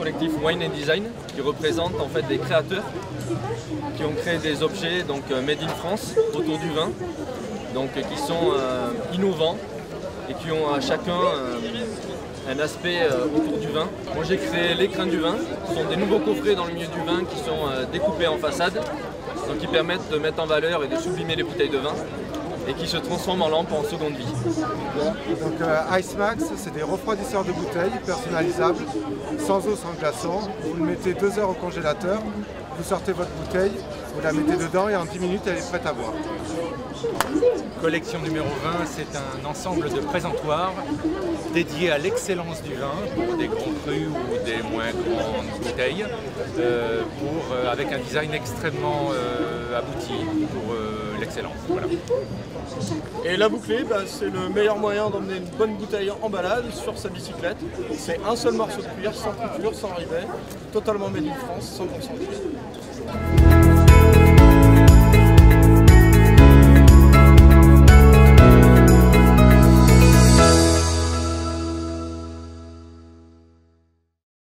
collectif Wine and Design qui représente en fait des créateurs qui ont créé des objets donc made in France autour du vin, donc qui sont innovants et qui ont chacun un aspect autour du vin. Moi j'ai créé l'écrin du vin, ce sont des nouveaux coffrets dans le milieu du vin qui sont découpés en façade, donc qui permettent de mettre en valeur et de sublimer les bouteilles de vin et qui se transforment en lampe en seconde vie. Donc Ice Max, c'est des refroidisseurs de bouteilles personnalisables, sans eau, sans glaçons. Vous le mettez 2 heures au congélateur, vous sortez votre bouteille, vous la mettez dedans et en 10 minutes elle est prête à boire. Collection numéro 20, c'est un ensemble de présentoirs dédiés à l'excellence du vin pour des grands crus ou des moins grandes bouteilles, avec un design extrêmement abouti pour l'excellence. Voilà. Et la bouclée, c'est le meilleur moyen d'emmener une bonne bouteille en balade sur sa bicyclette. C'est un seul morceau de cuir, sans couture, sans rivet, totalement made in France, 100% cuir.